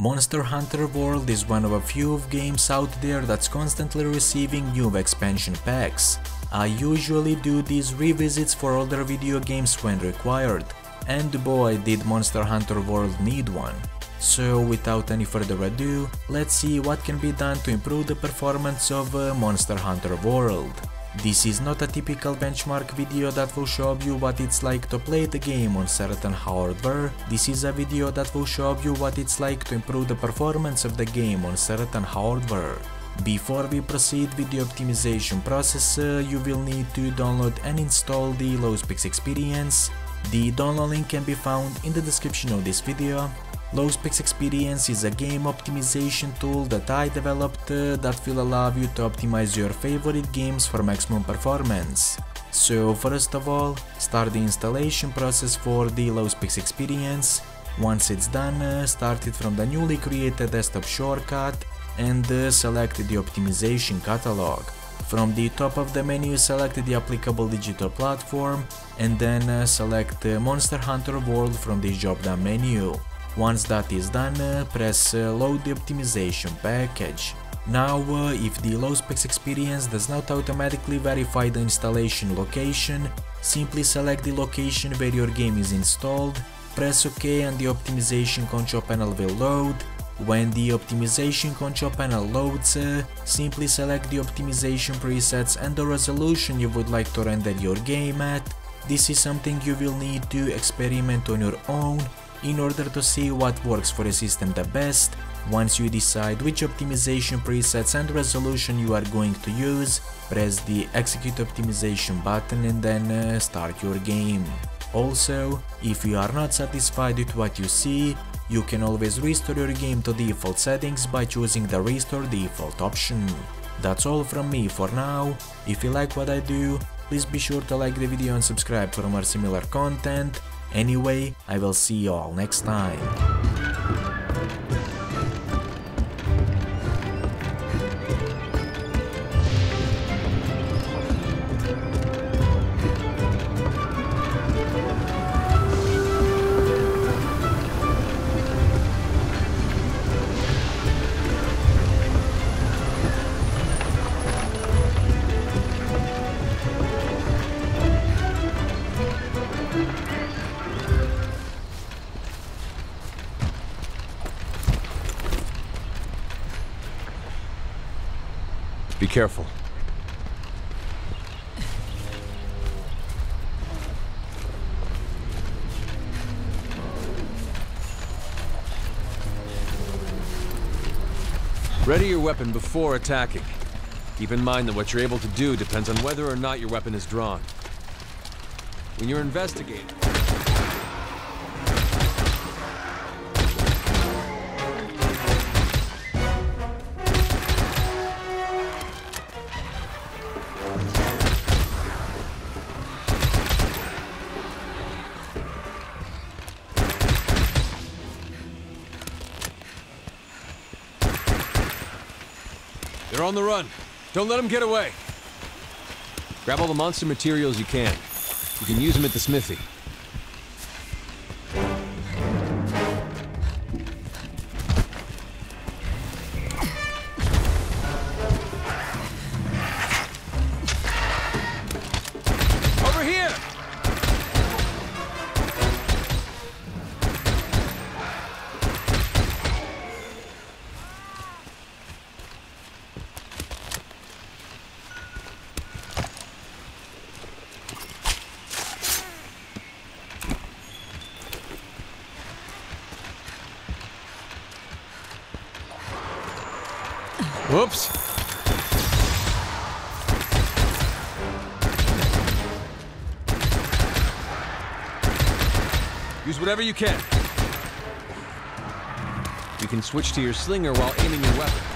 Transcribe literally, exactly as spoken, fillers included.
Monster Hunter World is one of a few games out there that's constantly receiving new expansion packs. I usually do these revisits for older video games when required, and boy did Monster Hunter World need one. So without any further ado, let's see what can be done to improve the performance of uh, Monster Hunter World. This is not a typical benchmark video that will show you what it's like to play the game on certain hardware. This is a video that will show you what it's like to improve the performance of the game on certain hardware. Before we proceed with the optimization process, uh, you will need to download and install the Lowspex Experience. The download link can be found in the description of this video. Lowspex Experience is a game optimization tool that I developed uh, that will allow you to optimize your favorite games for maximum performance. So first of all, start the installation process for the Lowspex Experience. Once it's done, uh, start it from the newly created desktop shortcut and uh, select the optimization catalog. From the top of the menu, select the applicable digital platform and then uh, select uh, Monster Hunter World from the drop-down menu. Once that is done, uh, press uh, load the optimization package. Now, uh, if the Lowspex Experience does not automatically verify the installation location, simply select the location where your game is installed, press OK and the optimization control panel will load. When the optimization control panel loads, uh, simply select the optimization presets and the resolution you would like to render your game at. This is something you will need to experiment on your own in order to see what works for your system the best. Once you decide which optimization presets and resolution you are going to use, press the execute optimization button and then uh, start your game. Also, if you are not satisfied with what you see, you can always restore your game to default settings by choosing the restore default option. That's all from me for now. If you like what I do, please be sure to like the video and subscribe for more similar content. Anyway, I will see you all next time. Be careful. Ready your weapon before attacking. Keep in mind that what you're able to do depends on whether or not your weapon is drawn. When you're investigating... They're on the run. Don't let them get away. Grab all the monster materials you can. You can use them at the smithy. Over here! Whoops. Use whatever you can. You can switch to your slinger while aiming your weapon.